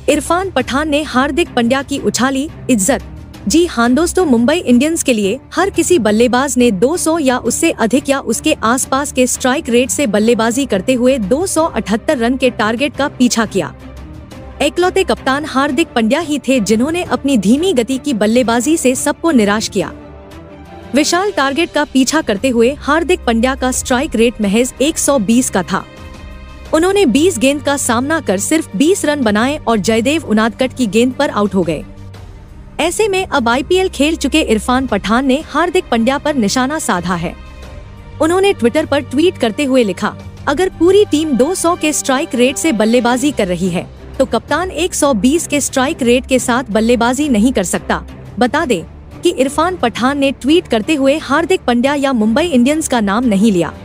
इरफान पठान ने हार्दिक पांड्या की उछाली इज्जत। जी हां दोस्तों, मुंबई इंडियंस के लिए हर किसी बल्लेबाज ने 200 या उससे अधिक या उसके आसपास के स्ट्राइक रेट से बल्लेबाजी करते हुए 278 रन के टारगेट का पीछा किया। इकलौते कप्तान हार्दिक पांड्या ही थे जिन्होंने अपनी धीमी गति की बल्लेबाजी से सबको निराश किया। विशाल टारगेट का पीछा करते हुए हार्दिक पांड्या का स्ट्राइक रेट महज 120 का था। उन्होंने 20 गेंद का सामना कर सिर्फ 20 रन बनाए और जयदेव उनादकट की गेंद पर आउट हो गए। ऐसे में अब आईपीएल खेल चुके इरफान पठान ने हार्दिक पांड्या पर निशाना साधा है। उन्होंने ट्विटर पर ट्वीट करते हुए लिखा, अगर पूरी टीम 200 के स्ट्राइक रेट से बल्लेबाजी कर रही है तो कप्तान 120 के स्ट्राइक रेट के साथ बल्लेबाजी नहीं कर सकता। बता दें कि इरफान पठान ने ट्वीट करते हुए हार्दिक पांड्या या मुंबई इंडियंस का नाम नहीं लिया।